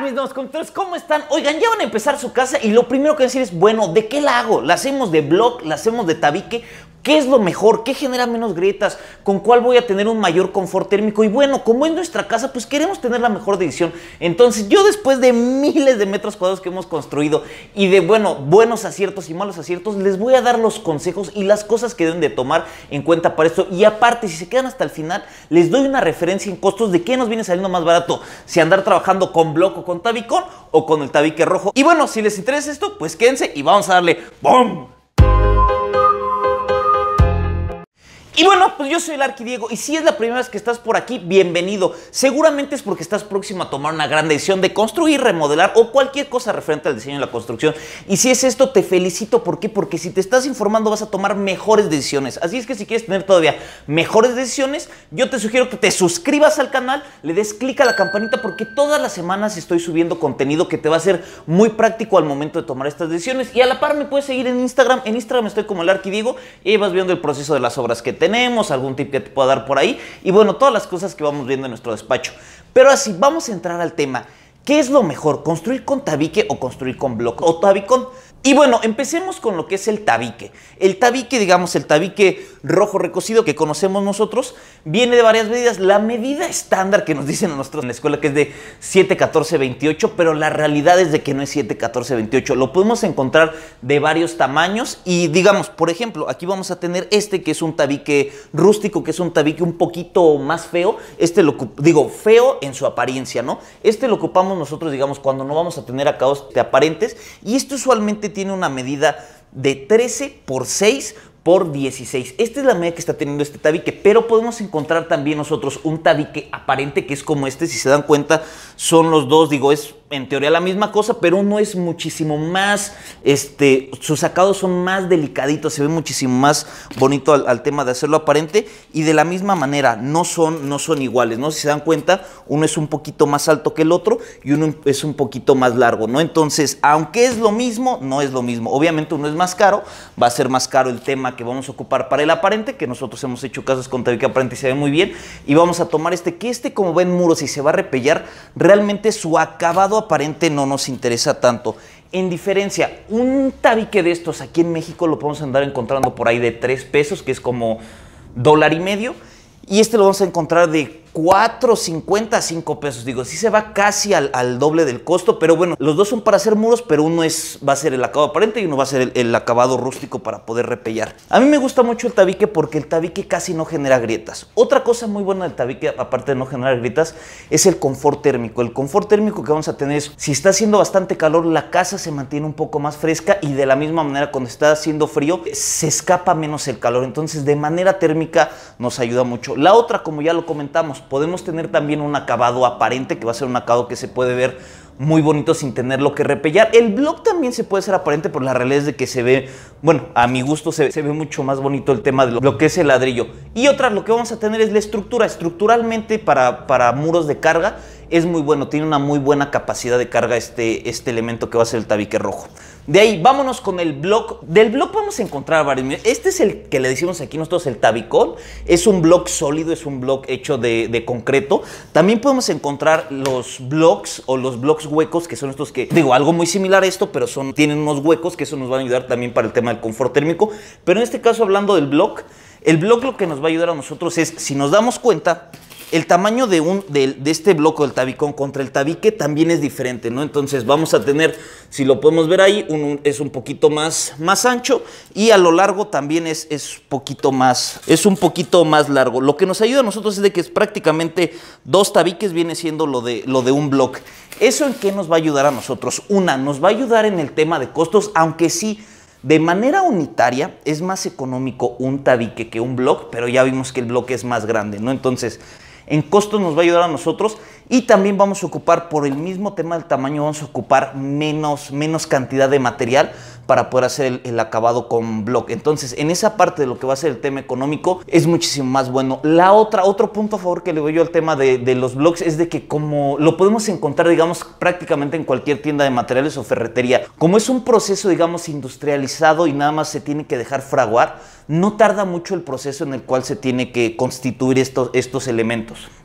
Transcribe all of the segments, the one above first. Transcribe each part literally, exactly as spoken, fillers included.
mis nuevos conductores, ¿cómo están? Oigan, ya van a empezar su casa y lo primero que decir es, bueno, ¿de qué la hago? ¿La hacemos de block? ¿La hacemos de tabique? ¿Qué es lo mejor? ¿Qué genera menos grietas? ¿Con cuál voy a tener un mayor confort térmico? Y bueno, como es nuestra casa, pues queremos tener la mejor decisión. Entonces yo, después de miles de metros cuadrados que hemos construido y de, bueno, buenos aciertos y malos aciertos, les voy a dar los consejos y las cosas que deben de tomar en cuenta para esto. Y aparte, si se quedan hasta el final, les doy una referencia en costos de qué nos viene saliendo más barato, si andar trabajando con block o con tabicón o con el tabique rojo. Y bueno, si les interesa esto, pues quédense y vamos a darle ¡bum! Y bueno, pues yo soy el Arqui Diego y si es la primera vez que estás por aquí, bienvenido. Seguramente es porque estás próximo a tomar una gran decisión de construir, remodelar o cualquier cosa referente al diseño y la construcción. Y si es esto, te felicito. ¿Por qué? Porque si te estás informando vas a tomar mejores decisiones. Así es que si quieres tener todavía mejores decisiones, yo te sugiero que te suscribas al canal, le des clic a la campanita porque todas las semanas estoy subiendo contenido que te va a ser muy práctico al momento de tomar estas decisiones. Y a la par me puedes seguir en Instagram. En Instagram estoy como el Arqui Diego y ahí vas viendo el proceso de las obras que tenemos, algún tip que te pueda dar por ahí y bueno, todas las cosas que vamos viendo en nuestro despacho. Pero así, vamos a entrar al tema. ¿Qué es lo mejor? ¿Construir con tabique o construir con block o tabicón? Y bueno, empecemos con lo que es el tabique. El tabique, digamos, el tabique rojo recocido que conocemos nosotros, viene de varias medidas. La medida estándar que nos dicen a nosotros en la escuela que es de siete, catorce, veintiocho, pero la realidad es de que no es siete, catorce, veintiocho. Lo podemos encontrar de varios tamaños y digamos, por ejemplo, aquí vamos a tener este que es un tabique rústico, que es un tabique un poquito más feo. Este lo digo, feo en su apariencia, ¿no? Este lo ocupamos nosotros, digamos, cuando no vamos a tener acabados aparentes y esto usualmente tiene una medida de trece por seis por dieciséis. Esta es la medida que está teniendo este tabique, pero podemos encontrar también nosotros un tabique aparente que es como este. Si se dan cuenta, son los dos, digo, es en teoría la misma cosa, pero uno es muchísimo más, este, sus acabados son más delicaditos, se ve muchísimo más bonito al, al tema de hacerlo aparente y de la misma manera no son, no son iguales, ¿no? Si se dan cuenta, uno es un poquito más alto que el otro y uno es un poquito más largo, ¿no? Entonces, aunque es lo mismo, no es lo mismo. Obviamente uno es más caro, va a ser más caro el tema que vamos a ocupar para el aparente, que nosotros hemos hecho casos con tabique aparente y se ve muy bien, y vamos a tomar este, que este como ven muros y se va a repellar, realmente su acabado aparente no nos interesa tanto. En diferencia, un tabique de estos aquí en México lo podemos andar encontrando por ahí de tres pesos, que es como dólar y medio, y este lo vamos a encontrar de cuatro cincuenta a cinco pesos. Digo, sí se va casi al, al doble del costo, pero bueno, los dos son para hacer muros, pero uno es, va a ser el acabado aparente y uno va a ser el, el acabado rústico para poder repellar. A mí me gusta mucho el tabique porque el tabique casi no genera grietas. Otra cosa muy buena del tabique, aparte de no generar grietas, es el confort térmico. El confort térmico que vamos a tener es, si está haciendo bastante calor, la casa se mantiene un poco más fresca y de la misma manera cuando está haciendo frío, se escapa menos el calor. Entonces, de manera térmica nos ayuda mucho. La otra, como ya lo comentamos, podemos tener también un acabado aparente, que va a ser un acabado que se puede ver muy bonito sin tenerlo que repellar. El block también se puede ser aparente, pero la realidad es de que se ve, bueno, a mi gusto se, se ve mucho más bonito el tema de lo, lo que es el ladrillo. Y otra, lo que vamos a tener es la estructura. Estructuralmente para, para muros de carga es muy bueno, tiene una muy buena capacidad de carga este, este elemento que va a ser el tabique rojo. De ahí, vámonos con el block. Del block vamos a encontrar varios. Este es el que le decimos aquí nosotros el tabicón. Es un block sólido, es un block hecho de, de concreto. También podemos encontrar los blocks o los blocks huecos, que son estos que, digo, algo muy similar a esto, pero son, tienen unos huecos que eso nos va a ayudar también para el tema del confort térmico. Pero en este caso, hablando del block, el block lo que nos va a ayudar a nosotros es, si nos damos cuenta, el tamaño de, un, de, de este bloque del tabicón contra el tabique también es diferente, ¿no? Entonces vamos a tener, si lo podemos ver ahí, un, un, es un poquito más, más ancho y a lo largo también es, es, poquito más, es un poquito más largo. Lo que nos ayuda a nosotros es de que es prácticamente dos tabiques viene siendo lo de, lo de un bloque. ¿Eso en qué nos va a ayudar a nosotros? Una, nos va a ayudar en el tema de costos, aunque sí, de manera unitaria es más económico un tabique que un bloque, pero ya vimos que el bloque es más grande, ¿no? Entonces, en costos nos va a ayudar a nosotros y también vamos a ocupar, por el mismo tema del tamaño, vamos a ocupar menos, menos cantidad de material para poder hacer el, el acabado con block. Entonces, en esa parte de lo que va a ser el tema económico, es muchísimo más bueno. La otra, otro punto a favor que le doy yo al tema de, de los blocks es de que como lo podemos encontrar, digamos, prácticamente en cualquier tienda de materiales o ferretería, como es un proceso, digamos, industrializado y nada más se tiene que dejar fraguar, no tarda mucho el proceso en el cual se tiene que constituir estos, estos elementos.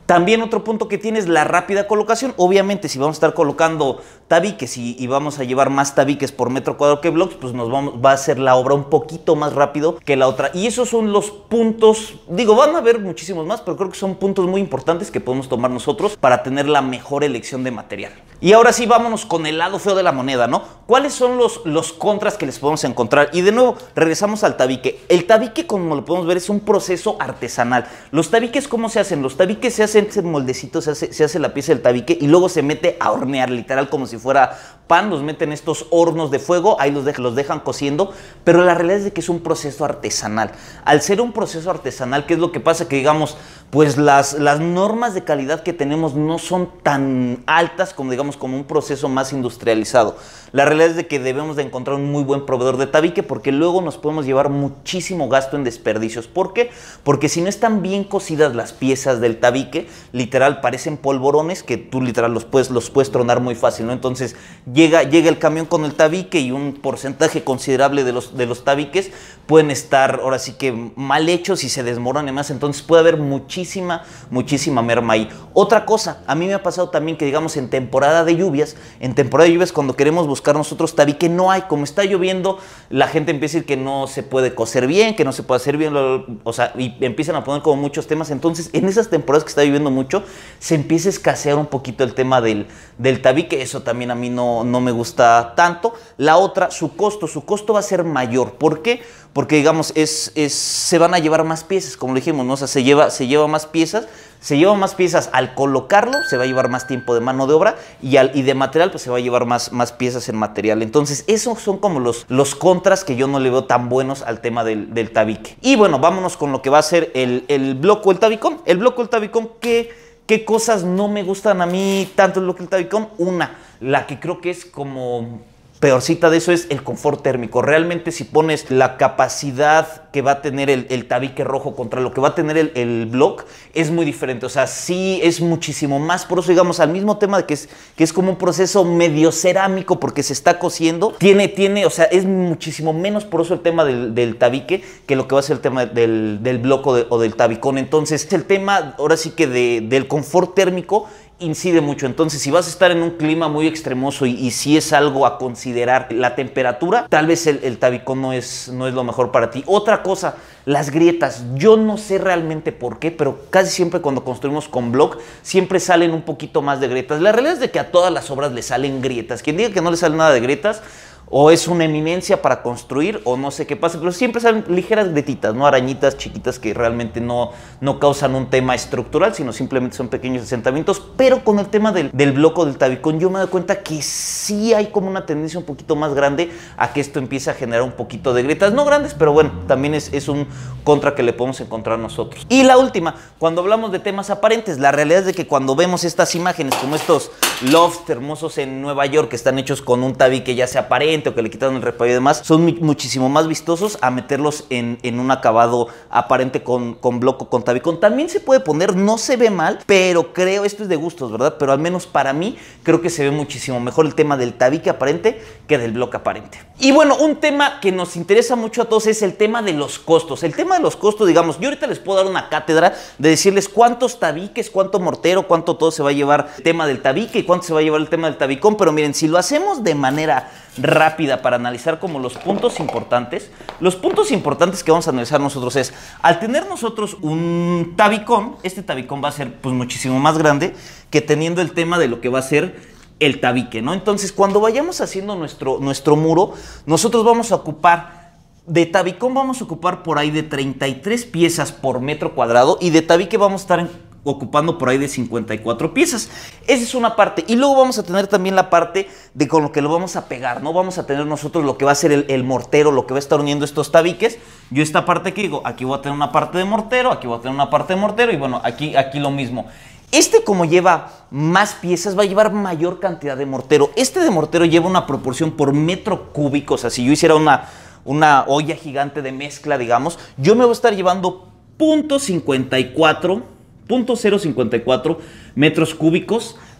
También otro punto que tiene es la rápida colocación. Obviamente, si vamos a estar colocando tabiques y, y vamos a llevar más tabiques por metro cuadrado que blocks, pues nos vamos, va a hacer la obra un poquito más rápido que la otra. Y esos son los puntos, digo, van a haber muchísimos más, pero creo que son puntos muy importantes que podemos tomar nosotros para tener la mejor elección de material. Y ahora sí, vámonos con el lado feo de la moneda, ¿no? ¿Cuáles son los, los contras que les podemos encontrar? Y de nuevo, regresamos al tabique. El tabique, como lo podemos ver, es un proceso artesanal. Los tabiques, ¿cómo se hacen? Los tabiques se hacen en moldecitos, se hace, se hace la pieza del tabique y luego se mete a hornear, literal, como si fuera pan. Los meten en estos hornos de fuego, ahí los, de, los dejan cociendo, pero la realidad es de que es un proceso artesanal. Al ser un proceso artesanal, ¿qué es lo que pasa? Que digamos, pues las, las normas de calidad que tenemos no son tan altas como, digamos, como un proceso más industrializado. La realidad es de que debemos de encontrar un muy buen proveedor de tabique, porque luego nos podemos llevar muchísimo gasto en desperdicios. ¿Por qué? Porque si no están bien cocidas las piezas del tabique, literal parecen polvorones que tú literal los puedes, los puedes tronar muy fácil, ¿no? Entonces llega, llega el camión con el tabique y un porcentaje considerable de los, de los tabiques pueden estar ahora sí que mal hechos y se desmoronan más. Entonces puede haber muchísima, muchísima merma ahí. Otra cosa, a mí me ha pasado también que, digamos, en temporada de lluvias, en temporada de lluvias cuando queremos buscar nosotros tabique, no hay. Como está lloviendo, la gente empieza a decir que no se puede coser bien, que no se puede hacer bien, o sea, y empiezan a poner como muchos temas. Entonces, en esas temporadas que está lloviendo mucho, se empieza a escasear un poquito el tema del, del tabique. Eso también a mí no, no me gusta tanto. La otra, su costo, su costo va a ser mayor. ¿Por qué? Porque, digamos, es, es, se van a llevar más piezas, como le dijimos, ¿no? O sea, se lleva, se lleva más piezas, se lleva más piezas al colocarlo, se va a llevar más tiempo de mano de obra y, al, y de material, pues se va a llevar más, más piezas en material. Entonces, esos son como los, los contras que yo no le veo tan buenos al tema del, del tabique. Y bueno, vámonos con lo que va a ser el, el bloco o el tabicón. El bloco o el tabicón, ¿qué, qué cosas no me gustan a mí tanto el bloco y el tabicón? Una, la que creo que es como peorcita de eso es el confort térmico. Realmente, si pones la capacidad que va a tener el, el tabique rojo contra lo que va a tener el, el block, es muy diferente. O sea, sí es muchísimo más poroso, digamos, al mismo tema de que es, que es como un proceso medio cerámico porque se está cociendo. Tiene, tiene, o sea, es muchísimo menos poroso el tema del, del tabique que lo que va a ser el tema del, del block o, de, o del tabicón. Entonces, el tema, ahora sí que de, del confort térmico incide mucho. Entonces, si vas a estar en un clima muy extremoso y, y si es algo a considerar la temperatura, tal vez el, el tabicón no es, no es lo mejor para ti. Otra cosa, las grietas. Yo no sé realmente por qué, pero casi siempre cuando construimos con block, siempre salen un poquito más de grietas. La realidad es de que a todas las obras le salen grietas. Quien diga que no le sale nada de grietas, o es una eminencia para construir, o no sé qué pasa, pero siempre salen ligeras grietitas, ¿no? Arañitas chiquitas que realmente no, no causan un tema estructural, sino simplemente son pequeños asentamientos. Pero con el tema del, del bloco del tabicón, yo me doy cuenta que sí hay como una tendencia un poquito más grande a que esto empiece a generar un poquito de grietas, no grandes, pero bueno, también es, es un contra que le podemos encontrar nosotros. Y la última, cuando hablamos de temas aparentes, la realidad es de que cuando vemos estas imágenes, como estos lofts hermosos en Nueva York que están hechos con un tabique ya sea aparente o que le quitaron el repello y demás, son muchísimo más vistosos a meterlos en, en un acabado aparente con, con bloco, con tabicón. También se puede poner, no se ve mal, pero creo, esto es de gustos, ¿verdad? Pero al menos para mí, creo que se ve muchísimo mejor el tema del tabique aparente que del bloque aparente. Y bueno, un tema que nos interesa mucho a todos es el tema de los costos. El tema de los costos, digamos, yo ahorita les puedo dar una cátedra de decirles cuántos tabiques, cuánto mortero, cuánto todo se va a llevar el tema del tabique y cuánto se va a llevar el tema del tabicón. Pero miren, si lo hacemos de manera rápida para analizar como los puntos importantes, los puntos importantes que vamos a analizar nosotros es, al tener nosotros un tabicón, este tabicón va a ser pues muchísimo más grande que teniendo el tema de lo que va a ser el tabique, ¿no? Entonces, cuando vayamos haciendo nuestro, nuestro muro, nosotros vamos a ocupar, de tabicón vamos a ocupar por ahí de treinta y tres piezas por metro cuadrado y de tabique vamos a estar en, ocupando por ahí de cincuenta y cuatro piezas. Esa es una parte. Y luego vamos a tener también la parte de con lo que lo vamos a pegar, ¿no? Vamos a tener nosotros lo que va a ser el, el mortero, lo que va a estar uniendo estos tabiques. Yo esta parte que digo, aquí voy a tener una parte de mortero, aquí voy a tener una parte de mortero y bueno, aquí, aquí lo mismo. Este, como lleva más piezas, va a llevar mayor cantidad de mortero. Este de mortero lleva una proporción por metro cúbico. O sea, si yo hiciera una, una olla gigante de mezcla, digamos, yo me voy a estar llevando punto cincuenta y cuatro, punto cero cincuenta y cuatro metros cúbicos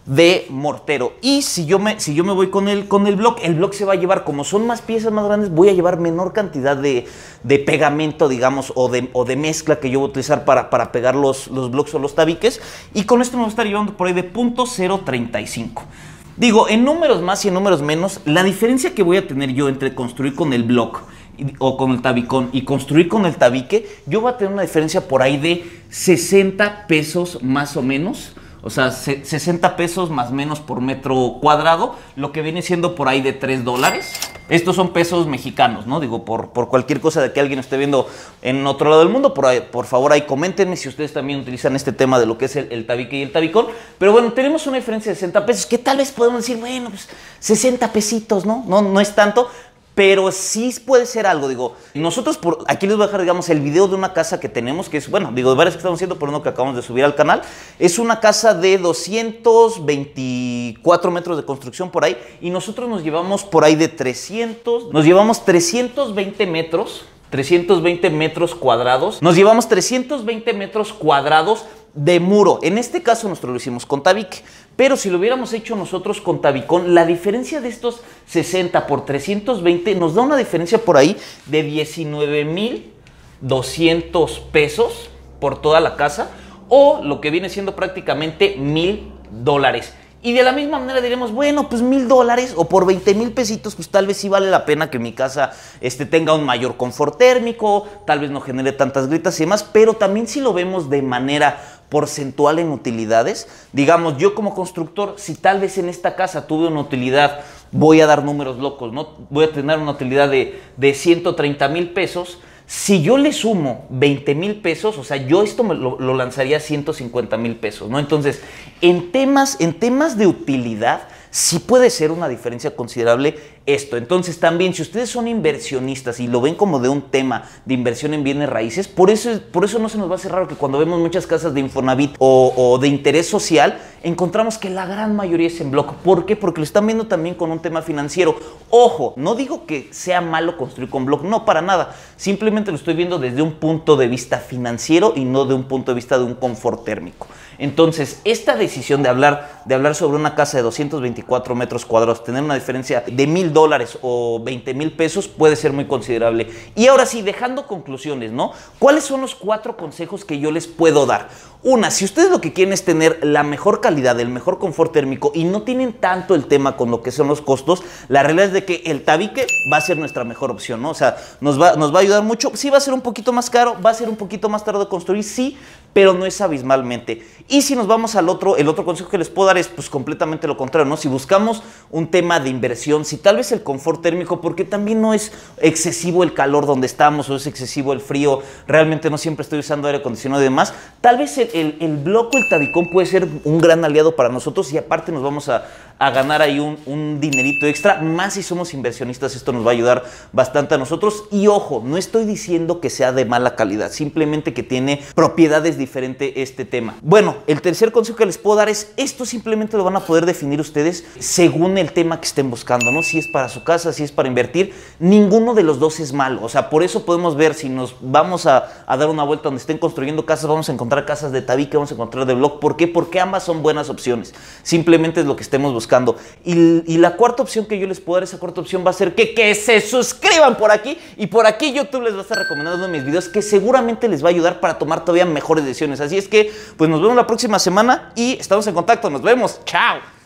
de mortero. Y si yo me, si yo me voy con el, con el block, el block se va a llevar, como son más piezas más grandes, voy a llevar menor cantidad de, de pegamento, digamos, o de, o de mezcla que yo voy a utilizar para, para pegar los, los blocks o los tabiques. Y con esto me voy a estar llevando por ahí de punto cero treinta y cinco. Digo, en números más y en números menos, la diferencia que voy a tener yo entre construir con el block o con el tabicón y construir con el tabique, yo voy a tener una diferencia por ahí de sesenta pesos más o menos. O sea, sesenta pesos más o menos por metro cuadrado, lo que viene siendo por ahí de tres dólares. Estos son pesos mexicanos, ¿no? Digo, por, por cualquier cosa de que alguien esté viendo en otro lado del mundo, por, ahí, por favor ahí coméntenme si ustedes también utilizan este tema de lo que es el, el tabique y el tabicón. Pero bueno, tenemos una diferencia de sesenta pesos, que tal vez podemos decir, bueno, pues sesenta pesitos, ¿no? No, no es tanto. Pero sí puede ser algo, digo, nosotros por aquí les voy a dejar, digamos, el video de una casa que tenemos, que es, bueno, digo, de varias que estamos haciendo, pero uno que acabamos de subir al canal. Es una casa de doscientos veinticuatro metros de construcción por ahí, y nosotros nos llevamos por ahí de trescientos, nos llevamos trescientos veinte metros, trescientos veinte metros cuadrados, nos llevamos trescientos veinte metros cuadrados de muro. En este caso nosotros lo hicimos con tabique, pero si lo hubiéramos hecho nosotros con tabicón, la diferencia de estos sesenta por trescientos veinte nos da una diferencia por ahí de diecinueve mil doscientos pesos por toda la casa, o lo que viene siendo prácticamente mil dólares. Y de la misma manera diremos, bueno, pues mil dólares o por veinte mil pesitos, pues tal vez sí vale la pena que mi casa este, tenga un mayor confort térmico, tal vez no genere tantas gritas y demás, pero también si lo vemos de manera porcentual en utilidades, digamos, yo como constructor, si tal vez en esta casa tuve una utilidad, voy a dar números locos, ¿no? Voy a tener una utilidad de, de ciento treinta mil pesos. Si yo le sumo veinte mil pesos, o sea, yo esto me lo, lo lanzaría a ciento cincuenta mil pesos, ¿no? Entonces, en temas, en temas de utilidad, sí puede ser una diferencia considerable esto. Entonces, también, si ustedes son inversionistas y lo ven como de un tema de inversión en bienes raíces, por eso, por eso no se nos va a hacer raro que cuando vemos muchas casas de Infonavit o, o de interés social, encontramos que la gran mayoría es en bloque. ¿Por qué? Porque lo están viendo también con un tema financiero. Ojo, no digo que sea malo construir con bloque, no, para nada. Simplemente lo estoy viendo desde un punto de vista financiero y no de un punto de vista de un confort térmico. Entonces, esta decisión de hablar, de hablar sobre una casa de doscientos veinticuatro metros cuadrados, tener una diferencia de mil dólares o veinte mil pesos puede ser muy considerable. Y ahora sí, dejando conclusiones, ¿no? ¿Cuáles son los cuatro consejos que yo les puedo dar? Una, si ustedes lo que quieren es tener la mejor calidad, el mejor confort térmico y no tienen tanto el tema con lo que son los costos, la realidad es de que el tabique va a ser nuestra mejor opción, ¿no? O sea, nos va, nos va a ayudar mucho. Sí va a ser un poquito más caro, va a ser un poquito más tarde de construir, sí, pero no es abismalmente. Y si nos vamos al otro, el otro consejo que les puedo dar es pues completamente lo contrario, ¿no? Si buscamos un tema de inversión, si tal vez el confort térmico, porque también no es excesivo el calor donde estamos o es excesivo el frío, realmente no siempre estoy usando aire acondicionado y demás, tal vez el, el, el bloque, el tabicón puede ser un gran aliado para nosotros y aparte nos vamos a, a ganar ahí un, un dinerito extra, más si somos inversionistas, esto nos va a ayudar bastante a nosotros. Y ojo, no estoy diciendo que sea de mala calidad, simplemente que tiene propiedades diferentes este tema. Bueno, el tercer consejo que les puedo dar es, esto simplemente lo van a poder definir ustedes según el tema que estén buscando, ¿no? Si es para su casa, si es para invertir, ninguno de los dos es malo. O sea, por eso podemos ver, si nos vamos a, a dar una vuelta donde estén construyendo casas, vamos a encontrar casas de tabique, vamos a encontrar de block. ¿Por qué? Porque ambas son buenas opciones. Simplemente es lo que estemos buscando. Y, y la cuarta opción que yo les puedo dar, esa cuarta opción va a ser que, que se suscriban por aquí. Y por aquí YouTube les va a estar recomendando uno de mis videos que seguramente les va a ayudar para tomar todavía mejores decisiones. Así es que, pues nos vemos la próxima semana y estamos en contacto. Nos vemos. ¡Chao!